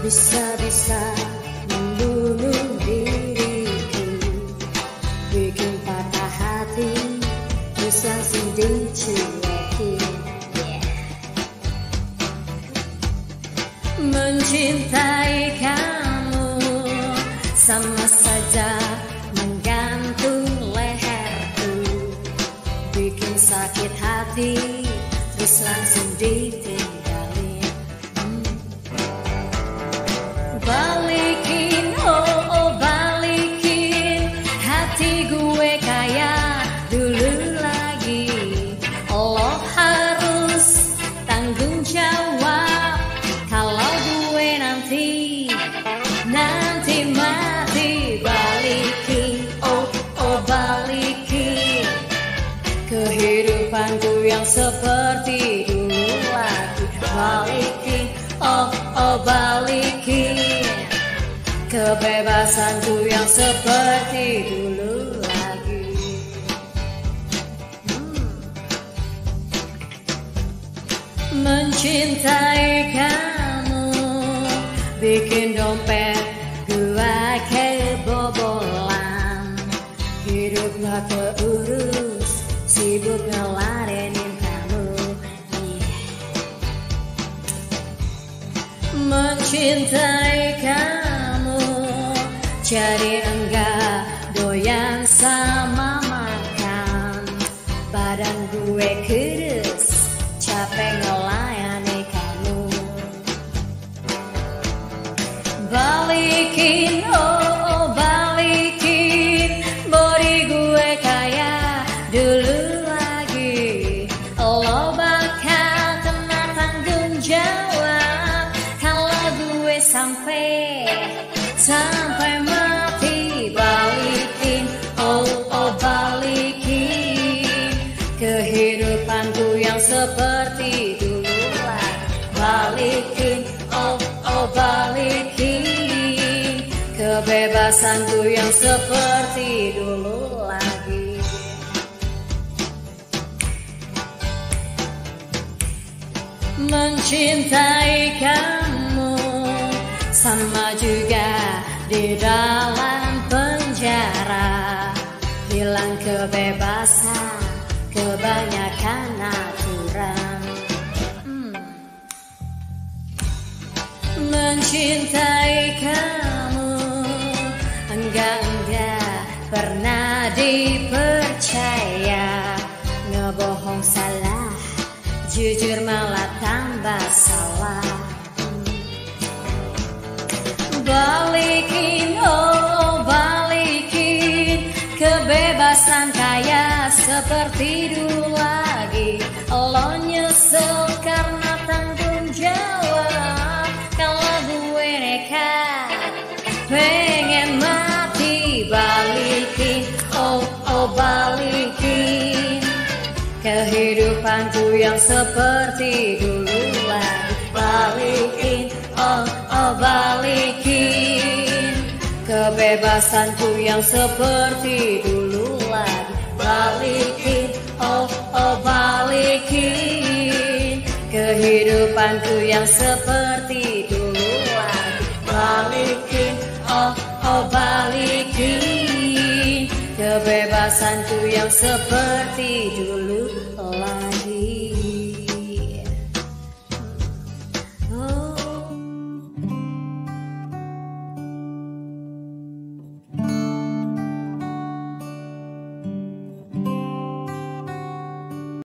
bisa-bisa membunuh diriku, bikin patah hati, terus langsung dicuekin. Mencintai kamu sama saja menggantung leherku, bikin sakit hati, terus langsung ditinggalin. Balikin, oh balikin hati gue kayak dulu lagi. Lo harus tanggung jawab kalau gue nanti mati. Balikin, oh balikin kehidupanku yang seperti dulu lagi. Balikin, oh balikin kebebasanku yang seperti dulu lagi. Mencintai kamu bikin dompet gua kebobolan, hidup gak keurus, sibuk ngeladenin kamu. Mencintai kamu jadi enggak doyan sama makan, badan gue kurus, capek ngelayani kamu. Balikin, oh balikin body gue kayak dulu lagi. Lo bakal kena tanggung jawab kalau gue sampai mati. Balikin, oh balikin kehidupanku yang seperti dulu lagi. Balikin, oh balikin kebebasanku yang seperti dulu lagi. Mencintai kamu sama juga di dalam penjara, hilang kebebasan, kebanyakan aturan. Mencintai kamu enggak pernah dipercaya, ngebohong salah, jujur malah tambah salah. Balikin, oh balikin kebebasan kayak seperti dulu lagi. Lo nyesel karena tanggung jawab kalau gue nekat pengen mati. Balikin, oh balikin kehidupanku yang seperti dulu lagi. Balikin, oh balikin kebebasanku yang seperti dulu lagi. Balikin, oh balikin kehidupanku yang seperti dulu lagi. Balikin, oh balikin kebebasanku yang seperti dulu lagi.